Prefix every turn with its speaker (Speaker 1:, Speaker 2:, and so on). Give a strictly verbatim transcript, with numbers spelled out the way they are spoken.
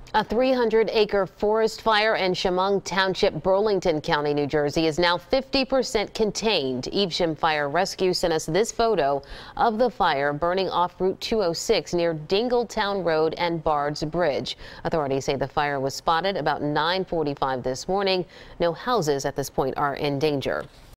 Speaker 1: A three hundred acre forest fire in Shamong Township, Burlington County, New Jersey is now fifty percent contained. Evesham Fire Rescue sent us this photo of the fire burning off Route two oh six near Dingletown Road and Bards Bridge. Authorities say the fire was spotted about nine forty-five this morning. No houses at this point are in danger.